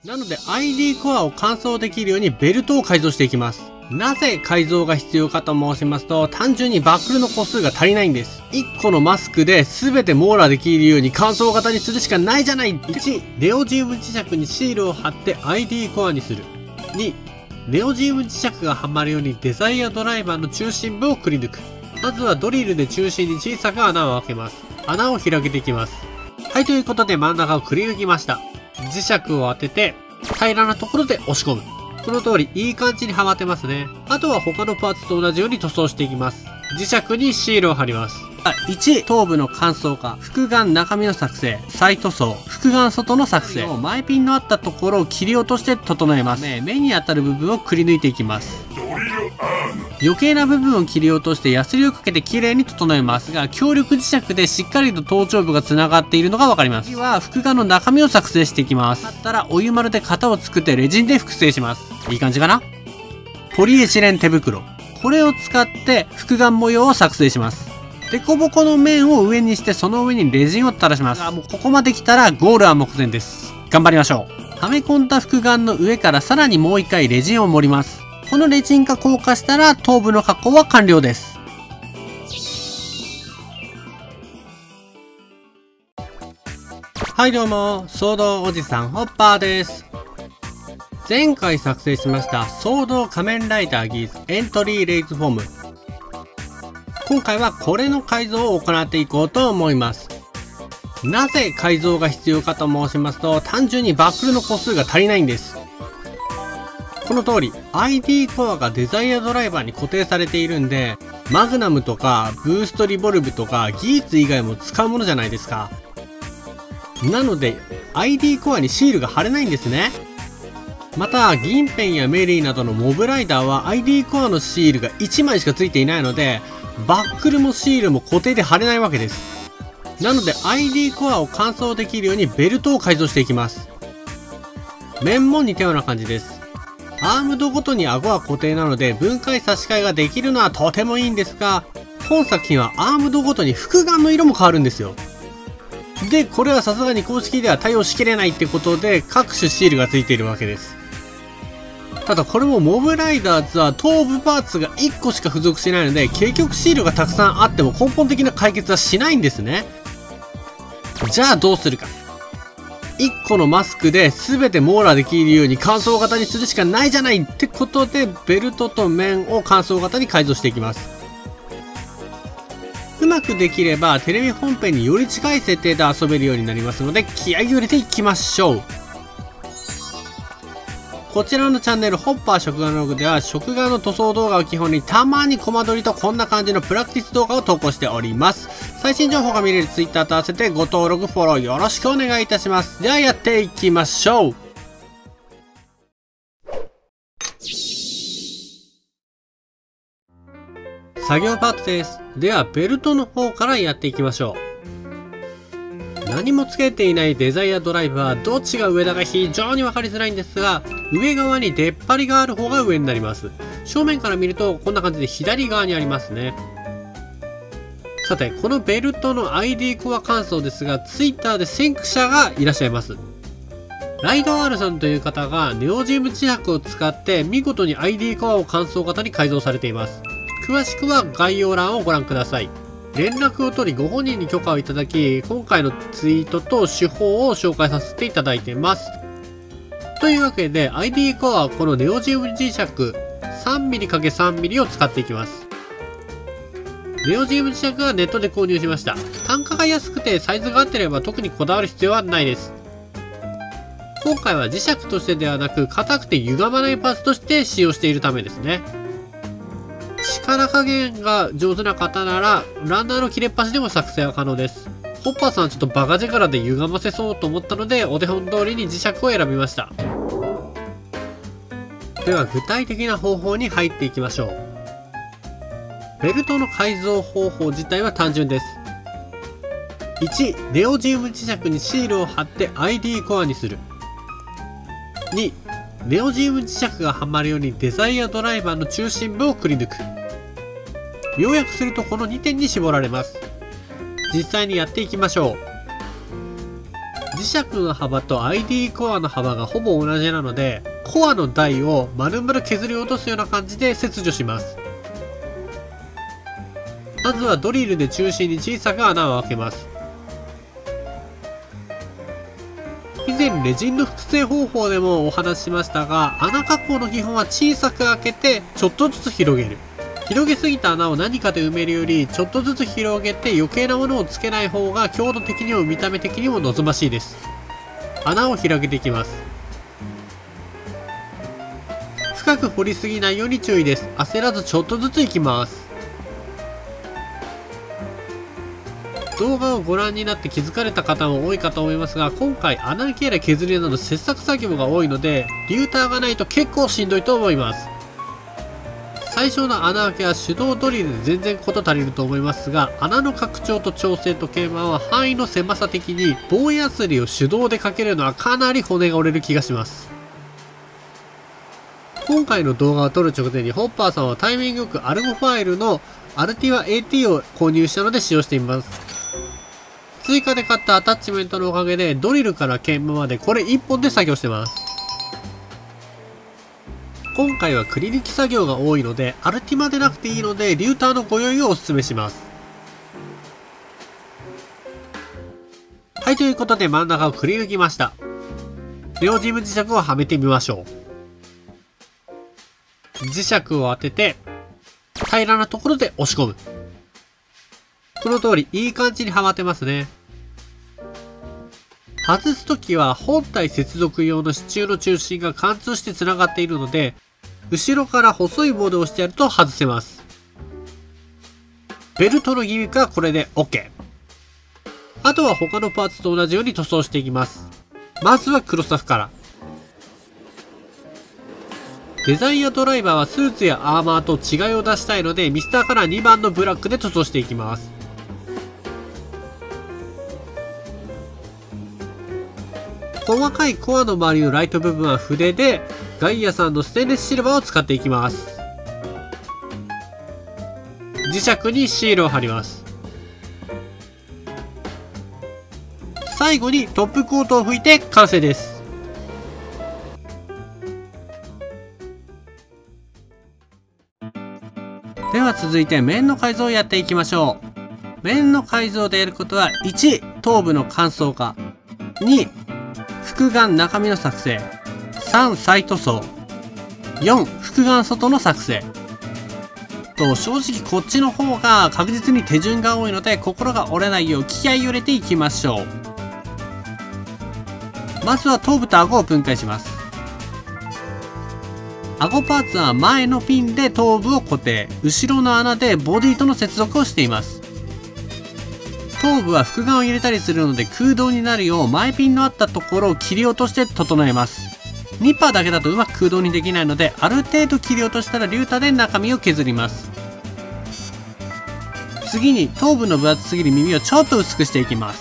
なので ID コアを乾燥できるようにベルトを改造していきます。なぜ改造が必要かと申しますと、単純にバックルの個数が足りないんです。1個のマスクで全て網羅できるように乾燥型にするしかないじゃない。1、ネオジウム磁石にシールを貼って ID コアにする。2、ネオジウム磁石がはまるようにデザイアドライバーの中心部をくり抜く。まずはドリルで中心に小さく穴を開けます。穴を広げていきます。はい、ということで真ん中をくり抜きました。磁石を当てて平らなところで押し込む。この通りいい感じにはまってますね。あとは他のパーツと同じように塗装していきます。磁石にシールを貼ります。1、頭部の乾燥化、複眼中身の作成、再塗装、複眼外の作成。前ピンのあったところを切り落として整えます。目に当たる部分をくり抜いていきます。余計な部分を切り落としてヤスリをかけて綺麗に整えますが、強力磁石でしっかりと頭頂部が繋がっているのがわかります。次は複眼の中身を作成していきます。だったらお湯丸で型を作ってレジンで複製します。いい感じかな？ポリエチレン手袋。これを使って複眼模様を作成します。デコボコの面を上にしてその上にレジンを垂らします。もうここまで来たらゴールは目前です。頑張りましょう。はめ込んだ複眼の上からさらにもう一回レジンを盛ります。このレジンが硬化したら頭部の加工は完了です。はいどうも、ソードおじさんホッパーです。前回作成しましたソード仮面ライダーギーズエントリーレイズフォーム。今回はこれの改造を行っていこうと思います。なぜ改造が必要かと申しますと、単純にバックルの個数が足りないんです。この通り ID コアがデザイアドライバーに固定されているんで、マグナムとかブーストリボルブとかギーツ以外も使うものじゃないですか。なので ID コアにシールが貼れないんですね。また銀ペンやメリーなどのモブライダーは ID コアのシールが1枚しか付いていないので、バックルもシールも固定で貼れないわけです。なので ID コアを乾燥できるようにベルトを改造していきます。面も似たような感じです。アームドごとに顎は固定なので分解差し替えができるのはとてもいいんですが、本作品はアームドごとに複眼の色も変わるんですよ。で、これはさすがに公式では対応しきれないってことで各種シールが付いているわけです。ただこれもモブライダーズは頭部パーツが1個しか付属しないので、結局シールがたくさんあっても根本的な解決はしないんですね。じゃあどうするか。1個のマスクで全て網羅できるように乾燥型にするしかないじゃないってことで、ベルトと面を乾燥型に改造していきます。うまくできればテレビ本編により近い設定で遊べるようになりますので、気合を入れていきましょう。こちらのチャンネルホッパー食玩ログでは食玩の塗装動画を基本にたまにコマ撮りとこんな感じのプラクティス動画を投稿しております。最新情報が見れる Twitter と合わせてご登録フォローよろしくお願いいたします。ではやっていきましょう。作業パートです。ではベルトの方からやっていきましょう。何もつけていないデザイアドライバー、どっちが上だか非常に分かりづらいんですが、上側に出っ張りがある方が上になります。正面から見るとこんな感じで左側にありますね。さて、このベルトの ID コア乾燥ですが、Twitter で先駆者がいらっしゃいます。ライド R さんという方がネオジウム磁石を使って見事に ID コアを乾燥型に改造されています。詳しくは概要欄をご覧ください。連絡を取りご本人に許可をいただき、今回のツイートと手法を紹介させていただいてます。というわけで ID コアはこのネオジウム磁石 3mm×3mm を使っていきます。ネオジウム磁石はネットで購入しました。単価が安くてサイズが合ってれば特にこだわる必要はないです。今回は磁石としてではなく硬くて歪まないパーツとして使用しているためですね。力加減が上手な方ならランナーの切れっ端でも作成は可能です。ホッパーさんはちょっとバカ力で歪ませそうと思ったのでお手本通りに磁石を選びました。では具体的な方法に入っていきましょう。ベルトの改造方法自体は単純です。1、ネオジウム磁石にシールを貼って ID コアにする。2、ネオジウム磁石がはまるようにデザイアドライバーの中心部をくり抜く。要約するとこの2点に絞られます。実際にやっていきましょう。磁磁石の幅と ID コアの幅がほぼ同じなので、コアの台を丸々削り落とすような感じで切除します。まずはドリルで中心に小さく穴を開けます。以前レジンの複製方法でもお話ししましたが、穴加工の基本は小さく開けてちょっとずつ広げる。広げすぎた穴を何かで埋めるより、ちょっとずつ広げて余計なものをつけない方が強度的にも見た目的にも望ましいです。穴を広げていきます。深く掘りすぎないように注意です。焦らずちょっとずついきます。動画をご覧になって気づかれた方も多いかと思いますが、今回穴開けや削りなど切削作業が多いので、リューターがないと結構しんどいと思います。最初の穴開けは手動ドリルで全然事足りると思いますが、穴の拡張と調整と鍵盤は範囲の狭さ的に棒やすりを手動でかけるのはかなり骨が折れる気がします。今回の動画を撮る直前にホッパーさんはタイミングよくアルゴファイルのアルティワ AT を購入したので使用しています。追加で買ったアタッチメントのおかげでドリルから鍵盤までこれ1本で作業してます。今回はくり抜き作業が多いのでアルティマでなくていいのでリューターのご用意をお勧めします。はい、ということで真ん中をくり抜きました。両ジム磁石をはめてみましょう。磁石を当てて平らなところで押し込む。この通りいい感じにはまってますね。外すときは本体接続用の支柱の中心が貫通して繋がっているので、後ろから細い棒で押してやると外せます。ベルトのギミックはこれで OK。あとは他のパーツと同じように塗装していきます。まずはクロスタフから。デザインやドライバーはスーツやアーマーと違いを出したいので、ミスターカラー2番のブラックで塗装していきます。細かいコアの周りのライト部分は筆でガイアさんのステンレスシルバーを使っていきます。磁石にシールを貼ります。最後にトップコートを拭いて完成です。では続いて面の改造をやっていきましょう。面の改造でやることは1、頭部の乾燥化、2、複眼中身の作成、3、再塗装、4、複眼外の作成と、正直こっちの方が確実に手順が多いので心が折れないよう気合いを入れていきましょう。まずは頭部と顎を分解します。顎パーツは前のピンで頭部を固定、後ろの穴でボディとの接続をしています。頭部は複眼を入れたりするので空洞になるよう前ピンのあったところを切り落として整えます。ニッパーだけだとうまく空洞にできないので、ある程度切り落としたらリューターで中身を削ります。次に頭部の分厚すぎる耳をちょっと薄くしていきます。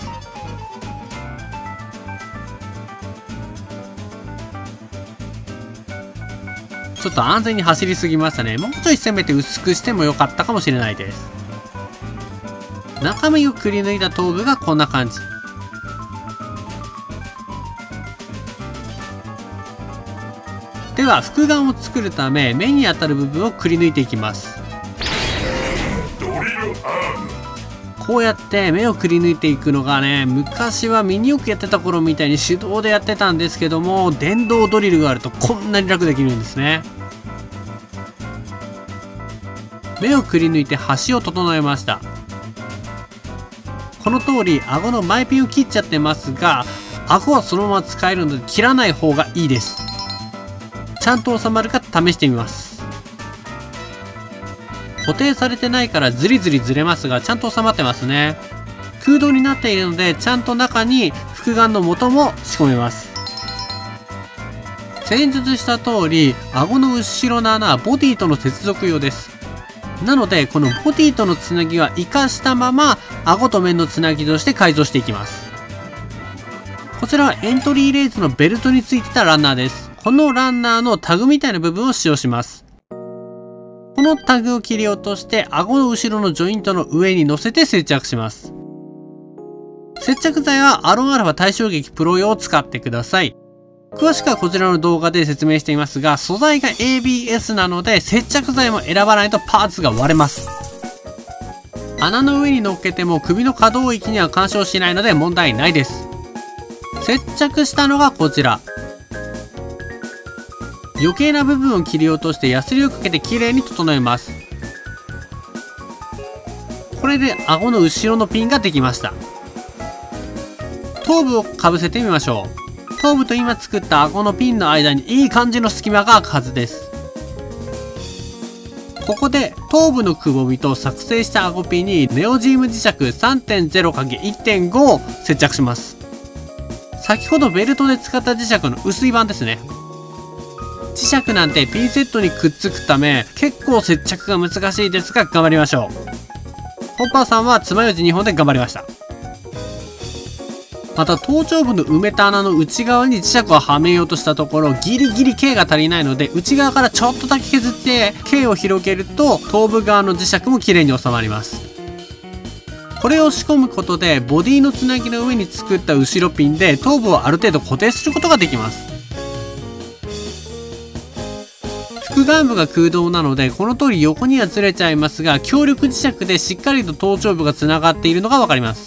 ちょっと安全に走りすぎましたね。もうちょい攻めて薄くしてもよかったかもしれないです。中身をくり抜いた頭部がこんな感じ。では複眼を作るため目に当たる部分をくり抜いていきます。こうやって目をくり抜いていくのがね、昔はミニ四駆やってた頃みたいに手動でやってたんですけども、電動ドリルがあるとこんなに楽できるんですね。目をくり抜いて端を整えました。この通り顎の前ピンを切っちゃってますが、顎はそのまま使えるので切らない方がいいです。ちゃんと収まるか試してみます。固定されてないからズリズリずれますが、ちゃんと収まってますね。空洞になっているのでちゃんと中に複眼の元も仕込めます。前述した通り顎の後ろの穴はボディとの接続用です。なのでこのボディとのつなぎは生かしたまま顎と面のつなぎとして改造していきます。こちらはエントリーレーズのベルトについてたランナーです。このランナーのタグみたいな部分を使用します。このタグを切り落として顎の後ろのジョイントの上に乗せて接着します。 接着剤はアロンアルファ対衝撃プロ用を使ってください。詳しくはこちらの動画で説明していますが、素材が ABS なので接着剤も選ばないとパーツが割れます。穴の上に乗っけても首の可動域には干渉しないので問題ないです。接着したのがこちら。余計な部分を切り落としてヤスリをかけてきれいに整えます。これで顎の後ろのピンができました。頭部をかぶせてみましょう。頭部と今作った顎のピンの間にいい感じの隙間が空くはずです。ここで頭部のくぼみと作成した顎ピンにネオジーム磁石 3.0×1.5 を接着します。先ほどベルトで使った磁石の薄い版ですね。磁石なんてピンセットにくっつくため結構接着が難しいですが頑張りましょう。ホッパーさんは爪楊枝2本で頑張りました。また頭頂部の埋めた穴の内側に磁石をはめようとしたところギリギリ径が足りないので内側からちょっとだけ削って径を広げると頭部側の磁石もきれいに収まります。これを仕込むことでボディのつなぎの上に作った後ろピンで頭部をある程度固定することができます。副眼部が空洞なのでこの通り横にはずれちゃいますが強力磁石でしっかりと頭頂部がつながっているのが分かります。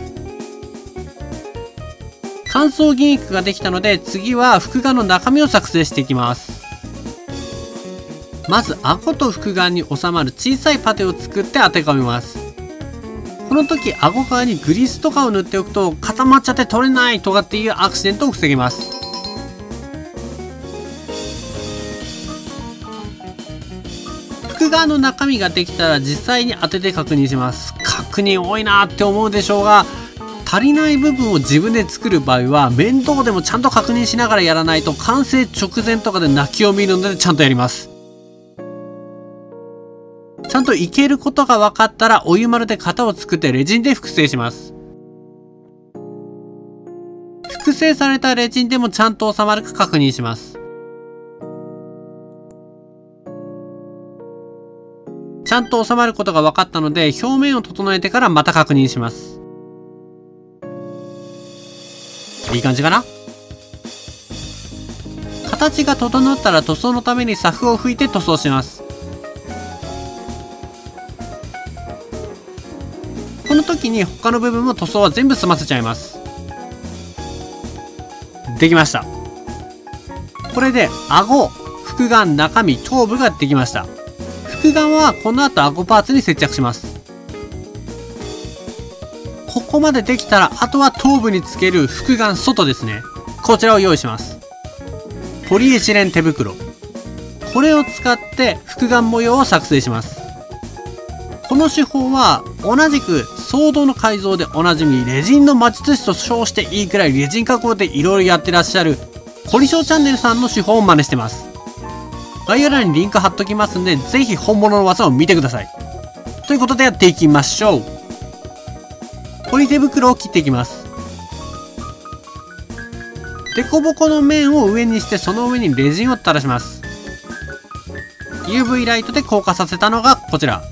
乾燥銀液ができたので次は複眼の中身を作成していきます。まず顎と複眼に収まる小さいパテを作って当て込みます。この時顎側にグリスとかを塗っておくと固まっちゃって取れないとかっていうアクシデントを防げます。複眼の中身ができたら実際に当てて確認します。確認多いなって思うでしょうが、足りない部分を自分で作る場合は面倒でもちゃんと確認しながらやらないと完成直前とかで泣きを見るのでちゃんとやります。ちゃんといけることが分かったらお湯丸で型を作ってレジンで複製します。複製されたレジンでもちゃんと収まるか確認します。ちゃんと収まることが分かったので表面を整えてからまた確認します。いい感じかな。形が整ったら塗装のためにサフを拭いて塗装します。この時に他の部分も塗装は全部済ませちゃいます。できました。これで顎、複眼、中身、頭部ができました。複眼はこの後顎パーツに接着します。ここまでできたらあとは頭部につける複眼外ですね。こちらを用意します。ポリエチレン手袋、これを使って複眼模様を作成します。この手法は同じくソードの改造でおなじみレジンの魔術師と称していいくらいレジン加工でいろいろやってらっしゃるコリショウチャンネルさんの手法を真似してます。概要欄にリンク貼っときますんでぜひ本物の技を見てください。ということでやっていきましょう。ポリ手袋を切っていきます。デコボコの面を上にしてその上にレジンを垂らします。 UV ライトで硬化させたのがこちら。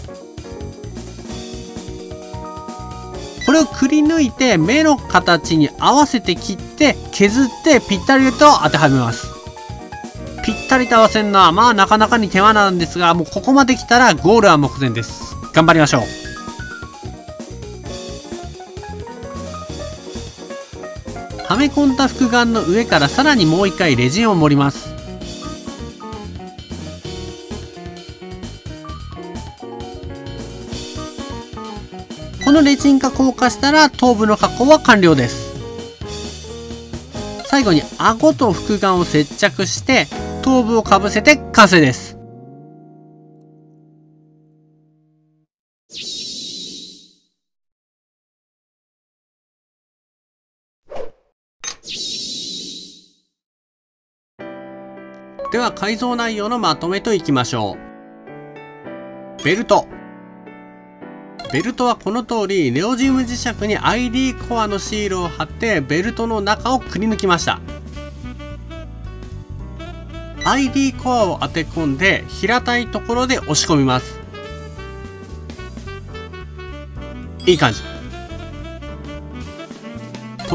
これをくり抜いて目の形に合わせて切って削ってぴったりと当てはめます。ぴったりと合わせるのはまあなかなかに手間なんですが、もうここまで来たらゴールは目前です。頑張りましょう。はめ込んだ複眼の上からさらにもう一回レジンを盛ります。このレジンが硬化したら頭部の加工は完了です。最後に顎と複眼を接着して頭部をかぶせて完成です。では改造内容のまとめといきましょう。ベルト。ベルトはこの通りネオジウム磁石に ID コアのシールを貼ってベルトの中をくり抜きました。ID コアを当て込んで平たいところで押し込みます。いい感じ。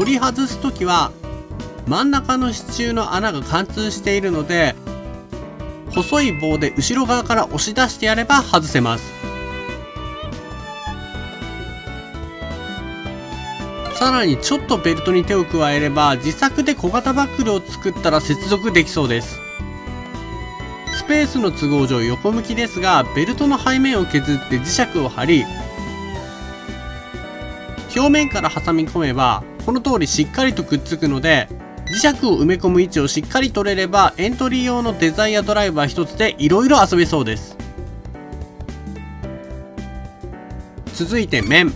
取り外す時は真ん中の支柱の穴が貫通しているので、細い棒で後ろ側から押し出してやれば外せます。さらにちょっとベルトに手を加えれば自作で小型バックルを作ったら接続できそうです。スペースの都合上横向きですが、ベルトの背面を削って磁石を貼り、表面から挟み込めばこの通りしっかりとくっつくので、磁石を埋め込む位置をしっかり取れればエントリー用のデザイアドライバー一つでいろいろ遊べそうです。続いて面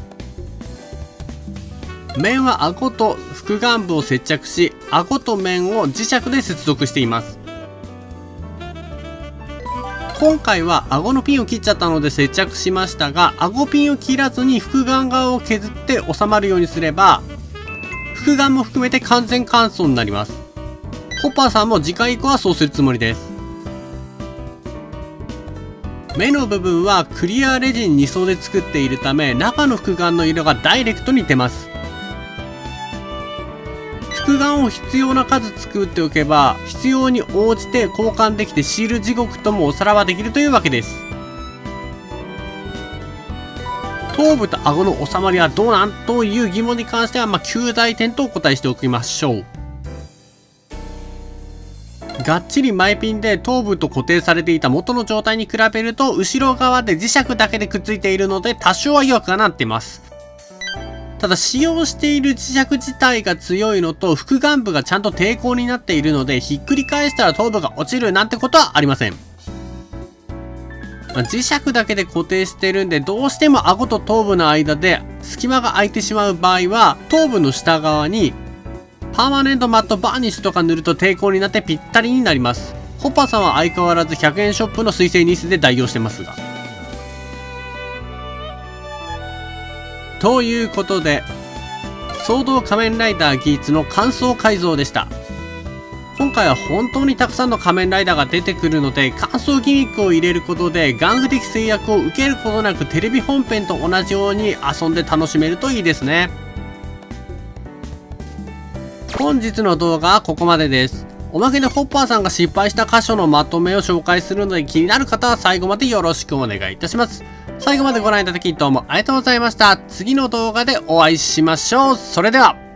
は顎と複眼部を接着し、顎と面を磁石で接続しています。今回は顎のピンを切っちゃったので接着しましたが、顎ピンを切らずに複眼側を削って収まるようにすれば複眼も含めて完全乾燥になります。ホッパーさんも次回以降はそうするつもりです。目の部分はクリアレジン2層で作っているため、中の複眼の色がダイレクトに出ます。複眼を必要な数作っておけば必要に応じて交換できて、シール地獄ともおさらばできるというわけです。頭部と顎の収まりはどうなんという疑問に関しては、9大点とお答えしておきましょう。がっちり前ピンで頭部と固定されていた元の状態に比べると、後ろ側で磁石だけでくっついているので多少は弱くはなっています。ただ使用している磁石自体が強いのと、複眼部がちゃんと抵抗になっているので、ひっくり返したら頭部が落ちるなんてことはありません。磁石だけで固定してるんで、どうしても顎と頭部の間で隙間が空いてしまう場合は、頭部の下側にパーマネントマットバーニッシュとか塗ると抵抗になってぴったりになります。ホッパーさんは相変わらず100円ショップの水性ニスで代用してますが。ということで、ソード仮面ライダーギーツの乾燥改造でした。今回は本当にたくさんの仮面ライダーが出てくるので、乾燥ギミックを入れることで玩具的制約を受けることなくテレビ本編と同じように遊んで楽しめるといいですね。本日の動画はここまでです。おまけでホッパーさんが失敗した箇所のまとめを紹介するので、気になる方は最後までよろしくお願いいたします。最後までご覧いただきどうもありがとうございました。次の動画でお会いしましょう。それでは。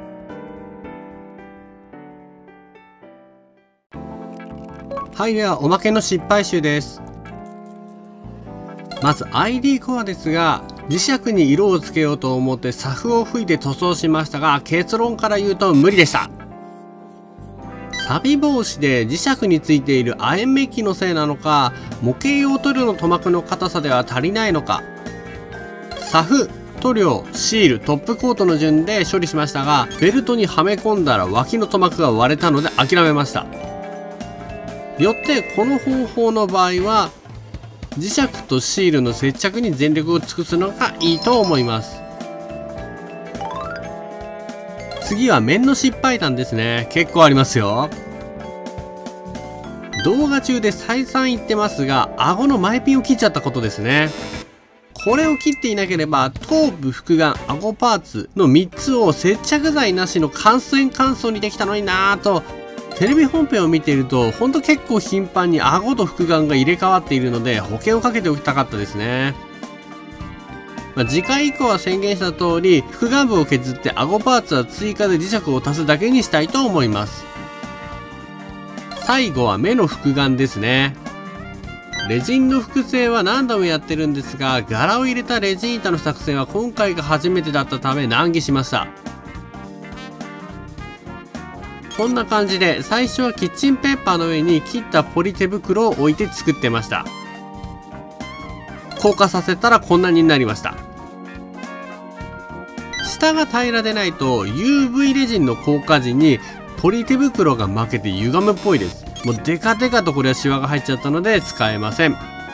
はい、ではおまけの失敗集です。まず ID コアですが、磁石に色をつけようと思ってサフを吹いて塗装しましたが、結論から言うと無理でした。錆防止で磁石についている亜鉛メッキのせいなのか、模型用塗料の塗膜の硬さでは足りないのか、サフ、塗料、シール、トップコートの順で処理しましたが、ベルトにはめ込んだら脇の塗膜が割れたので諦めました。よってこの方法の場合は磁石とシールの接着に全力を尽くすのがいいと思います。次は面の失敗談ですね。結構ありますよ。動画中で再三言ってますが、顎の前ピンを切っちゃったことですね。これを切っていなければ頭部、複眼、顎パーツの3つを接着剤なしの完全乾燥にできたのになぁと、テレビ本編を見ているとほんと結構頻繁に顎と複眼が入れ替わっているので、保険をかけておきたかったですね。次回以降は宣言した通り、複眼部を削って顎パーツは追加で磁石を足すだけにしたいと思います。最後は目の複眼ですね。レジンの複製は何度もやってるんですが、柄を入れたレジン板の作成は今回が初めてだったため難儀しました。こんな感じで最初はキッチンペーパーの上に切ったポリ手袋を置いて作ってました。硬化させたらこんなになりました。下が平らでないと UV レジンの硬化時にポリ手袋が負けて歪むっぽいです。もうデカデカとこれはシワが入っちゃったので使えません。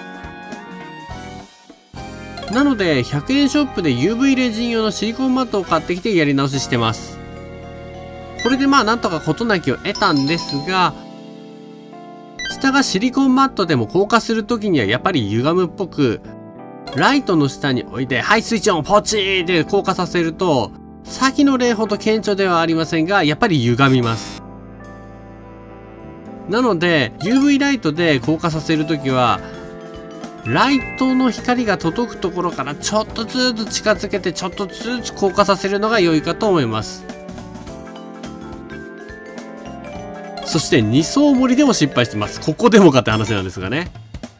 なので100円ショップで UV レジン用のシリコンマットを買ってきてやり直ししてます。これでなんとか事なきを得たんですが、下がシリコンマットでも硬化する時にはやっぱり歪むっぽく、ライトの下に置いて、はいスイッチオンポチーで硬化させると、 先の例ほど顕著ではありませんが、やっぱり歪みます。なので UV ライトで硬化させるときは、ライトの光が届くところからちょっとずつ近づけて、ちょっとずつ硬化させるのが良いかと思います。そして2層盛りでも失敗してます。ここでもかって話なんですがね。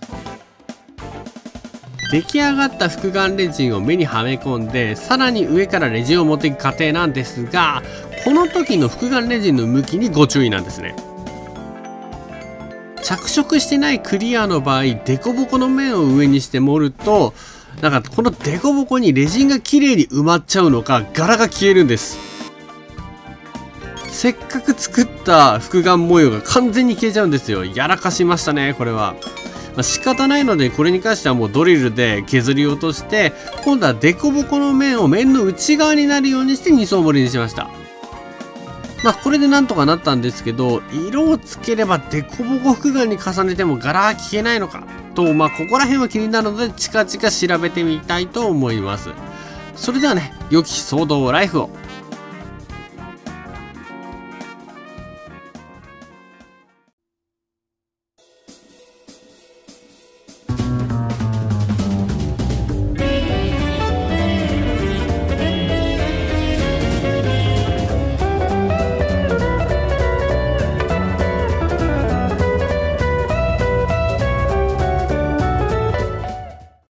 出来上がった複眼レジンを目にはめ込んで、さらに上からレジンを持っていく過程なんですが、この時の複眼レジンの向きにご注意なんですね。着色してないクリアの場合、デコボコの面を上にして盛ると、なんかこのデコボコにレジンが綺麗に埋まっちゃうのか、柄が消えるんです。せっかく作った複眼模様が完全に消えちゃうんですよ。やらかしましたね、これは。仕方ないので、これに関してはもうドリルで削り落として、今度はデコボコの面を面の内側になるようにして2層盛りにしました。これでなんとかなったんですけど、色をつければデコボコ複眼に重ねても柄は消えないのかと、ここら辺は気になるので、近々調べてみたいと思います。それではね、良きソードライフを。